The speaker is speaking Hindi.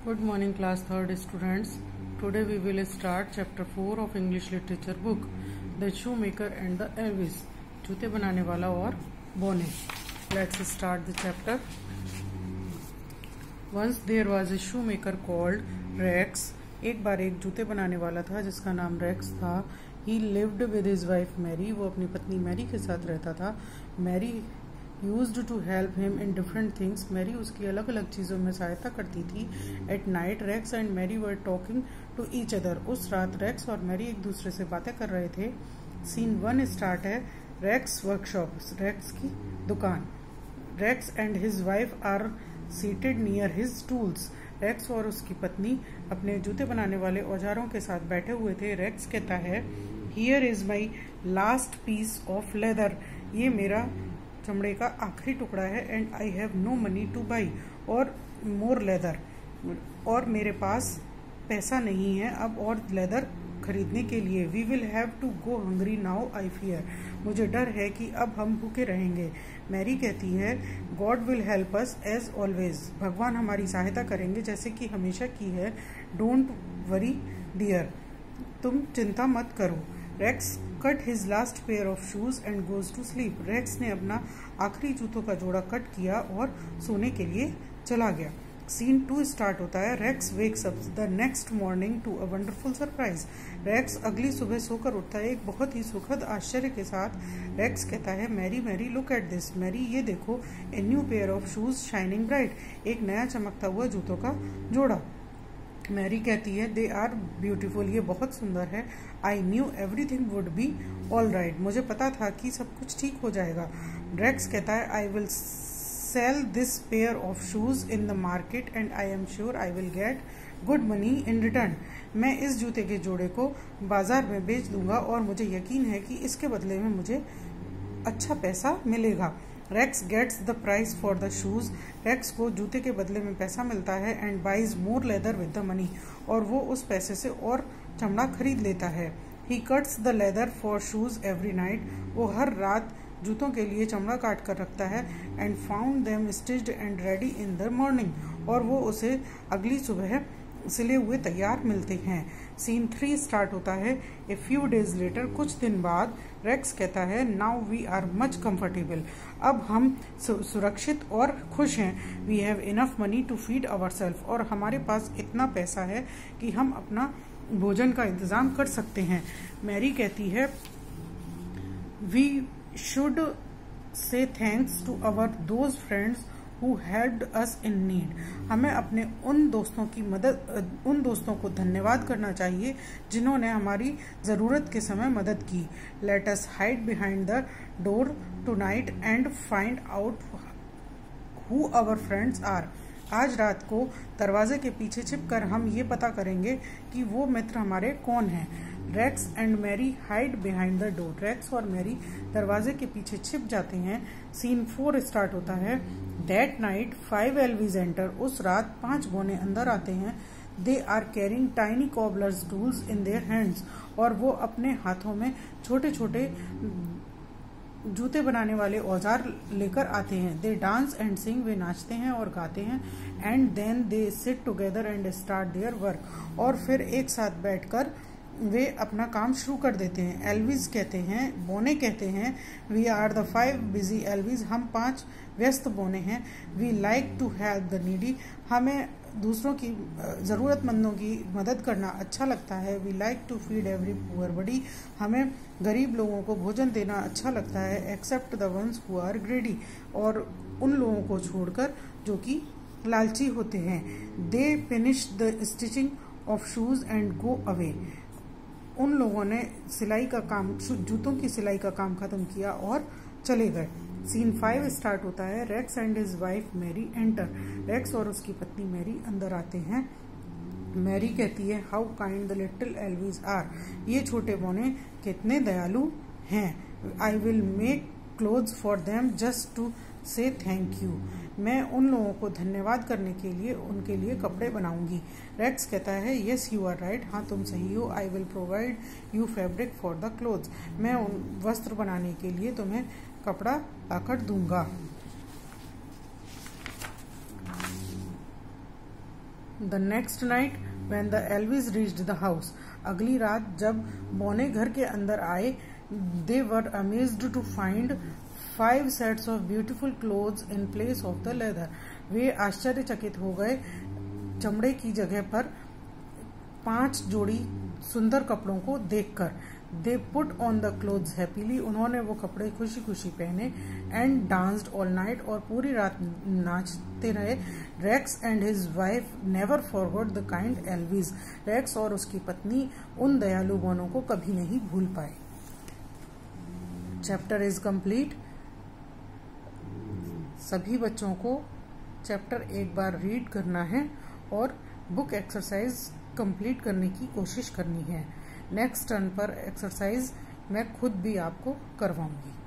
Good morning class 3rd students. Today we will start chapter 4 of English literature book, The Shoemaker and the Elvis. जूते बनाने वाला और बोने. Let's start the chapter. Once there was a shoemaker called Rex. एक बार एक जूते बनाने वाला था जिसका नाम रेक्स था. He lived with his wife Mary. वो अपनी पत्नी मैरी के साथ रहता था. Mary used to help him in different things. Mary उसकी अलग अलग चीज़ों में सहायता करती थी. At night, Rex and Mary were talking to each other. उस रात रेक्स और मैरी एक दूसरे से बातें कर रहे थे. Scene 1 स्टार्ट है. रेक्स वर्कशॉप, रेक्स की दुकान. Rex and his wife are seated near his tools. Rex और उसकी पत्नी अपने जूते बनाने वाले औजारों के साथ बैठे हुए थे. रेक्स कहता है, Here is my last piece of leather. ये मेरा चमड़े का आखिरी टुकड़ा है. And I have no money to buy और मोर लेदर. और मेरे पास पैसा नहीं है अब और लेदर खरीदने के लिए. We will have to go hungry now I fear. मुझे डर है कि अब हम भूखे रहेंगे. मैरी कहती है, God will help us as always. भगवान हमारी सहायता करेंगे जैसे कि हमेशा की है. Don't worry dear. तुम चिंता मत करो. Rex cut his last pair of shoes and goes to sleep. Rex ने अपना आखिरी जूतों का जोड़ा कट किया और सोने के लिए चला गया. सीन 2 स्टार्ट होता है. Rex wakes up the next morning to a wonderful surprise. Rex अगली सुबह सोकर उठता है एक बहुत ही सुखद आश्चर्य के साथ. रेक्स कहता है, Mary Mary look at this. Mary ये देखो. A new pair of shoes shining bright. एक नया चमकता हुआ जूतों का जोड़ा. मैरी कहती है, दे आर ब्यूटिफुल. ये बहुत सुंदर है. I knew everything would be all right. मुझे पता था कि सब कुछ ठीक हो जाएगा. रेक्स कहता है, I will sell this pair of shoes in the market and I am sure I will get good money in return. मैं इस जूते के जोड़े को बाजार में बेच दूंगा और मुझे यकीन है कि इसके बदले में मुझे अच्छा पैसा मिलेगा. Rex gets the price for the shoes. Rex को जूते के बदले में पैसा मिलता है. And buys more leather with the money. और वो उस पैसे से और चमड़ा खरीद लेता है. He cuts the leather for shoes every night. वो हर रात जूतों के लिए चमड़ा काट कर रखता है. And found them stitched and ready in the morning. और वो उसे अगली सुबह सिले हुए तैयार मिलते हैं. सीन 3 स्टार्ट होता है. ए फ्यू डेज लेटर, कुछ दिन बाद, रेक्स कहता है, now we are much comfortable. अब हम सुरक्षित और खुश हैं. We have enough money to feed our self. और हमारे पास इतना पैसा है कि हम अपना भोजन का इंतजाम कर सकते हैं. मैरी कहती है, we should say thanks to our those friends who helped us in need. हमें अपने उन दोस्तों को धन्यवाद करना चाहिए जिन्होंने हमारी ज़रूरत के समय मदद की. Let us hide behind the door tonight and find out who our friends are. आज रात को दरवाजे के पीछे छिपकर हम ये पता करेंगे कि वो मित्र हमारे कौन हैं. Rex and Mary hide behind the door. Rex और मैरी दरवाजे के पीछे छिप जाते हैं. सीन 4 स्टार्ट होता है. That night 5 elves enter. उस रात 5 बोने अंदर आते हैं. They are carrying tiny cobblers tools in their hands. और वो अपने हाथों में छोटे छोटे जूते बनाने वाले औजार लेकर आते हैं. दे डांस एंड सिंग. वे नाचते हैं और गाते हैं. And then they sit together and start their work. और फिर एक साथ बैठकर वे अपना काम शुरू कर देते हैं. एल्विस कहते हैं, बोने कहते हैं, we are the 5 busy elves. हम 5 व्यस्त बोने हैं. We like to help the needy. हमें दूसरों की ज़रूरतमंदों की मदद करना अच्छा लगता है. We like to feed every poor buddy. हमें गरीब लोगों को भोजन देना अच्छा लगता है. Except the ones who are greedy. और उन लोगों को छोड़कर जो कि लालची होते हैं. They finish the stitching of shoes and go away. उन लोगों ने सिलाई का काम, जूतों की सिलाई का काम खत्म किया और चले गए. सीन 5 स्टार्ट होता है. Rex and his wife Mary enter. रेक्स और उसकी पत्नी मैरी अंदर आते हैं. मैरी कहती है, how kind the little elves are. ये छोटे बोने कितने दयालु हैं. I will make clothes for them just to say thank you. मैं उन लोगों को धन्यवाद करने के लिए उनके लिए कपड़े बनाऊंगी. रेक्स कहता है, यस यू आर राइट. हाँ तुम सही हो. I will provide you fabric for the clothes. मैं उन वस्त्र बनाने के लिए तुम्हें कपड़ा लाकर दूंगा. The next night when the elves reached the house, अगली रात जब बॉने घर के अंदर आए, they were amazed to find 5 sets of beautiful clothes in place of the leather. वे आश्चर्यचकित हो गए चमड़े की जगह पर 5 जोड़ी सुंदर कपड़ों को देखकर। They put on the clothes happily, उन्होंने वो कपड़े खुशी खुशी पहने। एंड डांस्ड ऑल नाइट, और पूरी रात नाचते रहे। Rex and his wife never forgot the kind elves, Rex और उसकी पत्नी उन दयालु बॉनों को कभी नहीं भूल पाए। Chapter is complete. सभी बच्चों को चैप्टर एक बार रीड करना है और बुक एक्सरसाइज कंप्लीट करने की कोशिश करनी है। नेक्स्ट टर्न पर एक्सरसाइज मैं खुद भी आपको करवाऊंगी।